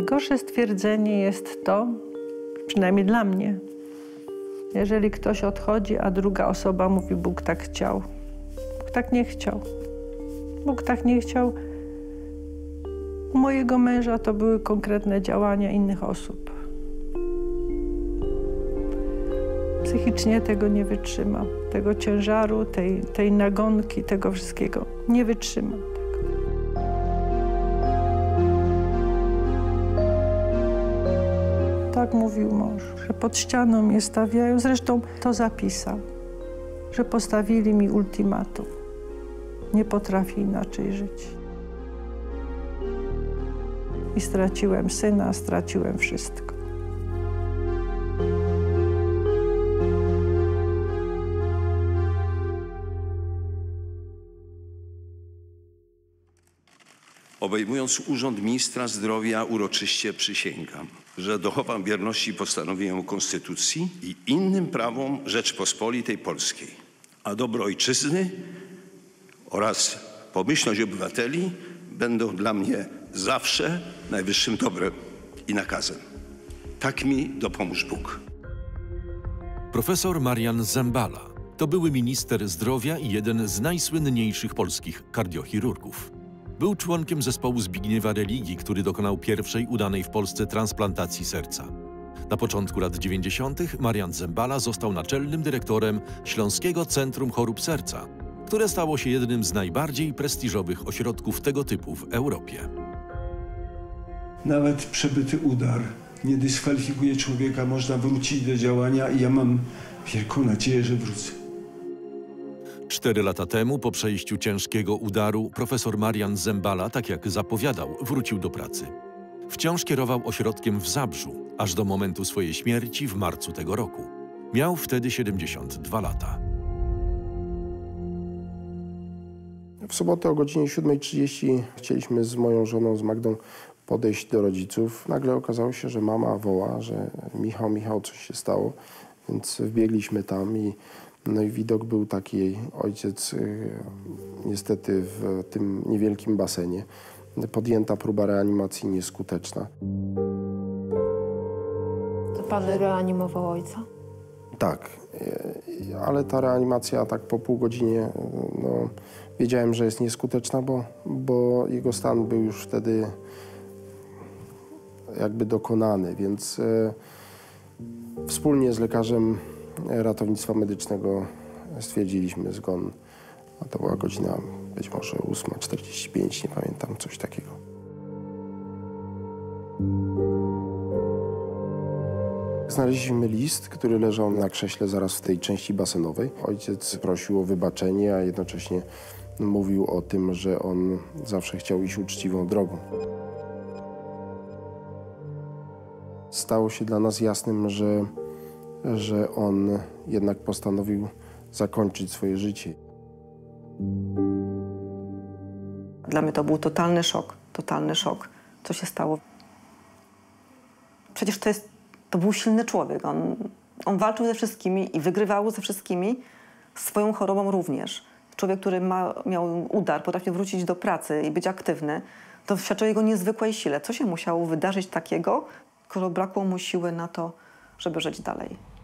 Najgorsze stwierdzenie jest to, przynajmniej dla mnie, jeżeli ktoś odchodzi, a druga osoba mówi: Bóg tak chciał. Bóg tak nie chciał. Bóg tak nie chciał. U mojego męża to były konkretne działania innych osób. Psychicznie tego nie wytrzymam. Tego ciężaru, tej nagonki, tego wszystkiego. Nie wytrzymam tego. Tak mówił mąż, że pod ścianą mnie stawiają. Zresztą to zapisał, że postawili mi ultimatum. Nie potrafię inaczej żyć. I straciłem syna, straciłem wszystko. Obejmując urząd ministra zdrowia, uroczyście przysięgam, że dochowam wierności postanowieniom Konstytucji i innym prawom Rzeczpospolitej Polskiej, a dobro ojczyzny oraz pomyślność obywateli będą dla mnie zawsze najwyższym dobrem i nakazem. Tak mi dopomóż Bóg. Profesor Marian Zembala to były minister zdrowia i jeden z najsłynniejszych polskich kardiochirurgów. Był członkiem zespołu Zbigniewa Religi, który dokonał pierwszej udanej w Polsce transplantacji serca. Na początku lat 90. Marian Zembala został naczelnym dyrektorem Śląskiego Centrum Chorób Serca, które stało się jednym z najbardziej prestiżowych ośrodków tego typu w Europie. Nawet przebyty udar nie dyskwalifikuje człowieka, można wrócić do działania i ja mam wielką nadzieję, że wrócę. 4 lata temu, po przejściu ciężkiego udaru, profesor Marian Zembala, tak jak zapowiadał, wrócił do pracy. Wciąż kierował ośrodkiem w Zabrzu, aż do momentu swojej śmierci w marcu tego roku. Miał wtedy 72 lata. W sobotę o godzinie 7:30 chcieliśmy z moją żoną, z Magdą, podejść do rodziców. Nagle okazało się, że mama woła, że Michał, coś się stało. Więc wbiegliśmy tam i widok był taki: ojciec niestety w tym niewielkim basenie. Podjęta próba reanimacji nieskuteczna. To pan reanimował ojca? Tak, ale ta reanimacja tak po pół godzinie, wiedziałem, że jest nieskuteczna, bo jego stan był już wtedy jakby dokonany, więc wspólnie z lekarzem ratownictwa medycznego stwierdziliśmy zgon. A to była godzina być może 8:45, nie pamiętam, coś takiego. Znaleźliśmy list, który leżał na krześle zaraz w tej części basenowej. Ojciec prosił o wybaczenie, a jednocześnie mówił o tym, że on zawsze chciał iść uczciwą drogą. Stało się dla nas jasnym, że on jednak postanowił zakończyć swoje życie. Dla mnie to był totalny szok, co się stało. Przecież to był silny człowiek. On walczył ze wszystkimi i wygrywał ze wszystkimi, swoją chorobą również. Człowiek, który miał udar, potrafił wrócić do pracy i być aktywny, to świadczy o jego niezwykłej sile. Co się musiało wydarzyć takiego, skoro brakło mu siły na to, żeby żyć dalej?